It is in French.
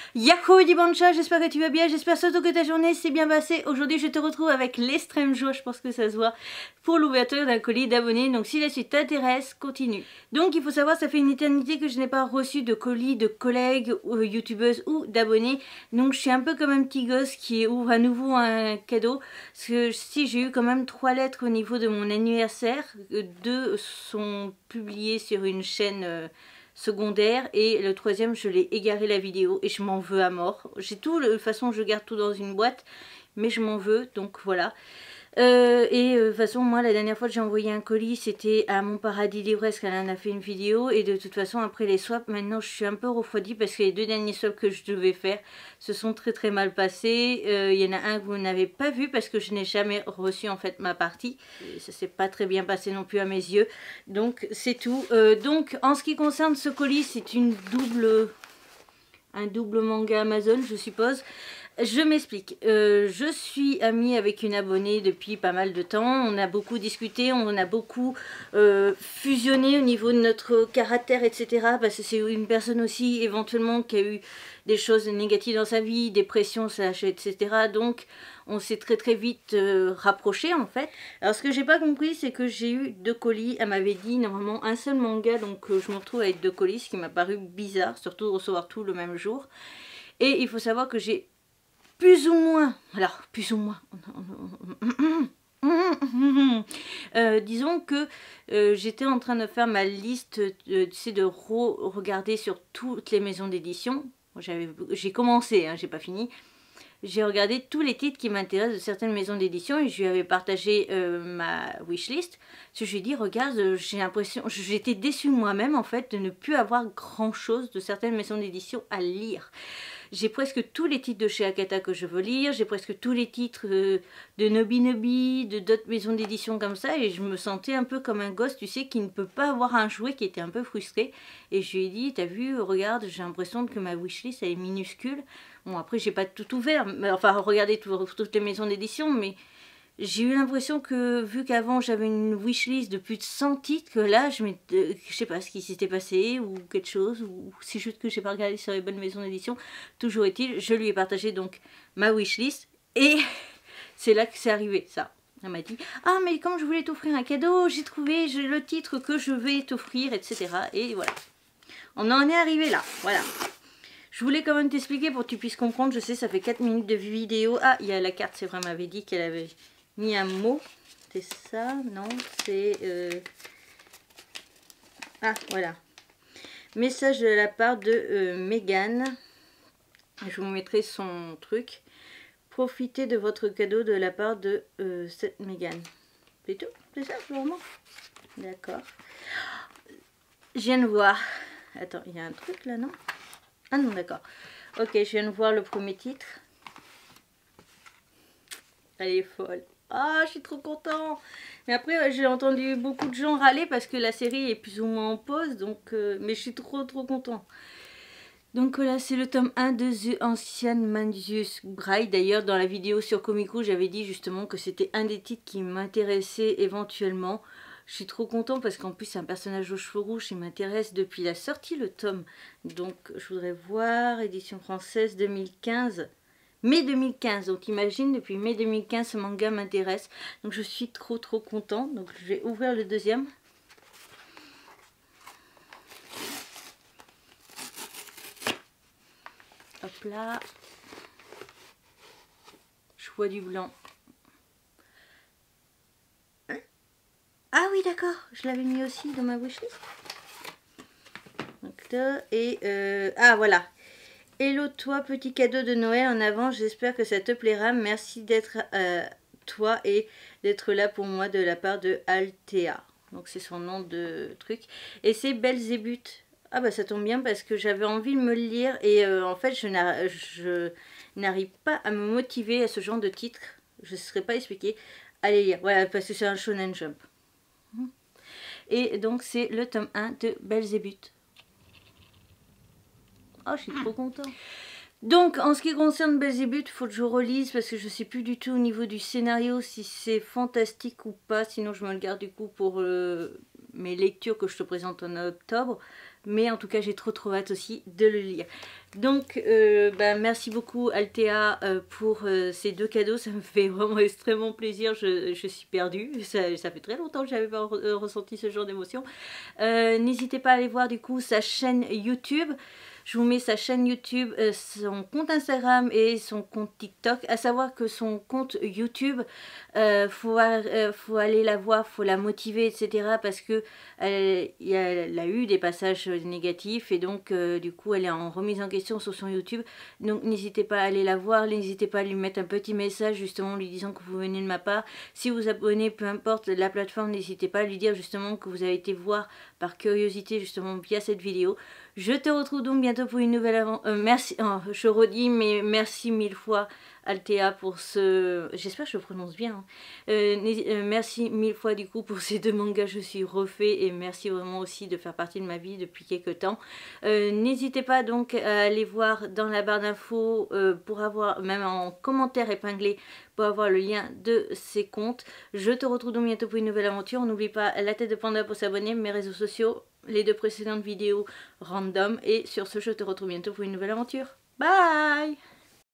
Yahoo Dibancha, j'espère que tu vas bien, j'espère surtout que ta journée s'est bien passée. Aujourd'hui je te retrouve avec l'extrême joie, je pense que ça se voit, pour l'ouverture d'un colis d'abonnés. Donc si la suite t'intéresse, continue. Donc il faut savoir, ça fait une éternité que je n'ai pas reçu de colis de collègues, youtubeuses ou d'abonnés. Donc je suis un peu comme un petit gosse qui ouvre à nouveau un cadeau. Parce que si j'ai eu quand même 3 lettres au niveau de mon anniversaire, 2 sont publiées sur une chaîne... secondaire, et le troisième je l'ai égaré la vidéo et je m'en veux à mort. J'ai tout, de toute façon je garde tout dans une boîte mais je m'en veux, donc voilà. De toute façon moi la dernière fois que j'ai envoyé un colis c'était à Mon Paradis Livresque, elle en a fait une vidéo, et de toute façon après les swaps maintenant je suis un peu refroidie parce que les 2 derniers swaps que je devais faire se sont très mal passés. Il y en a un que vous n'avez pas vu parce que je n'ai jamais reçu en fait ma partie, et ça s'est pas très bien passé non plus à mes yeux, donc c'est tout. Donc en ce qui concerne ce colis, c'est un double manga Amazon je suppose. Je m'explique, je suis amie avec une abonnée depuis pas mal de temps, on a beaucoup discuté, on a beaucoup fusionné au niveau de notre caractère, etc. Parce que c'est une personne aussi éventuellement qui a eu des choses négatives dans sa vie, dépression, etc. Donc on s'est très vite rapprochés en fait. Alors ce que j'ai pas compris, c'est que j'ai eu 2 colis, elle m'avait dit normalement un seul manga, donc je me retrouve avec 2 colis, ce qui m'a paru bizarre, surtout de recevoir tout le même jour. Et il faut savoir que j'ai plus ou moins, disons que j'étais en train de faire ma liste, de regarder sur toutes les maisons d'édition. J'ai commencé, hein, j'ai pas fini. J'ai regardé tous les titres qui m'intéressent de certaines maisons d'édition et je lui avais partagé ma wishlist. Je lui ai dit, regarde, j'ai l'impression, j'étais déçue moi-même en fait de ne plus avoir grand chose de certaines maisons d'édition à lire. J'ai presque tous les titres de chez Akata que je veux lire, j'ai presque tous les titres de Nobby, de d'autres maisons d'édition comme ça, et je me sentais un peu comme un gosse, tu sais, qui ne peut pas avoir un jouet, qui était un peu frustré. Et je lui ai dit, t'as vu, regarde, j'ai l'impression que ma wishlist elle est minuscule. Bon, après j'ai pas tout ouvert, mais, enfin regardez toutes les maisons d'édition, mais j'ai eu l'impression que, vu qu'avant j'avais une wishlist de plus de 100 titres, que là, je sais pas ce qui s'était passé, ou quelque chose, ou c'est juste que j'ai pas regardé sur les bonnes maisons d'édition. Toujours est-il, je lui ai partagé donc ma wishlist, et c'est là que c'est arrivé, ça. Elle m'a dit, ah mais comme je voulais t'offrir un cadeau, j'ai trouvé le titre que je vais t'offrir, etc. Et voilà. On en est arrivé là, voilà. Je voulais quand même t'expliquer pour que tu puisses comprendre, je sais, ça fait 4 minutes de vidéo. Ah, il y a la carte, c'est vrai, elle m'avait dit qu'elle avait mis un mot. C'est ça? Non, c'est... Ah, voilà. Message de la part de Megan. Je vous mettrai son truc. Profitez de votre cadeau de la part de cette Megan. C'est tout? C'est ça, vraiment? D'accord. Je viens de voir. Attends, il y a un truc là, non? Ah non, d'accord. Ok, je viens de voir le premier titre. Elle est folle. Ah, je suis trop content. Mais après, j'ai entendu beaucoup de gens râler parce que la série est plus ou moins en pause. Donc, mais je suis trop content. Donc là, c'est le tome 1 de The Ancient Manus Bride. D'ailleurs, dans la vidéo sur Komiku, j'avais dit justement que c'était un des titres qui m'intéressait éventuellement. Je suis trop content parce qu'en plus, c'est un personnage aux cheveux rouges qui m'intéresse depuis la sortie, le tome. Donc, je voudrais voir, édition française 2015. Mai 2015, donc imagine, depuis mai 2015 ce manga m'intéresse, donc je suis trop content. Donc je vais ouvrir le deuxième. Hop là, je vois du blanc. Ah oui d'accord, je l'avais mis aussi dans ma wishlist. Donc là, et ah voilà. Hello toi, petit cadeau de Noël en avant, j'espère que ça te plaira. Merci d'être toi et d'être là pour moi de la part de Althea. Donc c'est son nom de truc. Et c'est Belzébuth. Ah bah ça tombe bien parce que j'avais envie de me le lire et en fait je n'arrive pas à me motiver à ce genre de titre. Je ne saurais pas expliquer. Allez lire, voilà, parce que c'est un Shonen Jump. Et donc c'est le tome 1 de Belzébuth. Oh, je suis trop contente. Donc, en ce qui concerne Belzébuth, il faut que je relise parce que je ne sais plus du tout au niveau du scénario si c'est fantastique ou pas. Sinon, je me le garde du coup pour mes lectures que je te présente en octobre. Mais en tout cas, j'ai trop hâte aussi de le lire. Donc, merci beaucoup Althea pour ces 2 cadeaux, ça me fait vraiment extrêmement plaisir, je suis perdue, ça fait très longtemps que j'avais pas ressenti ce genre d'émotion. N'hésitez pas à aller voir du coup sa chaîne YouTube. Je vous mets sa chaîne YouTube, son compte Instagram et son compte TikTok. À savoir que son compte YouTube, faut aller la voir, faut la motiver, etc. Parce que elle a eu des passages négatifs et donc du coup elle est en remise en question sur son YouTube. Donc n'hésitez pas à aller la voir, n'hésitez pas à lui mettre un petit message justement lui disant que vous venez de ma part. Si vous abonnez, peu importe la plateforme, n'hésitez pas à lui dire justement que vous avez été voir par curiosité justement via cette vidéo. Je te retrouve donc bientôt pour une nouvelle aventure. Merci, oh, je redis, mais merci 1000 fois Althea pour ce... J'espère que je prononce bien. Hein. Merci 1000 fois du coup pour ces 2 mangas, je suis refait et merci vraiment aussi de faire partie de ma vie depuis quelques temps. N'hésitez pas donc à aller voir dans la barre d'infos pour avoir, même en commentaire épinglé, pour avoir le lien de ces comptes. Je te retrouve donc bientôt pour une nouvelle aventure. N'oublie pas la tête de panda pour s'abonner, mes réseaux sociaux, les 2 précédentes vidéos random. Et sur ce, je te retrouve bientôt pour une nouvelle aventure. Bye!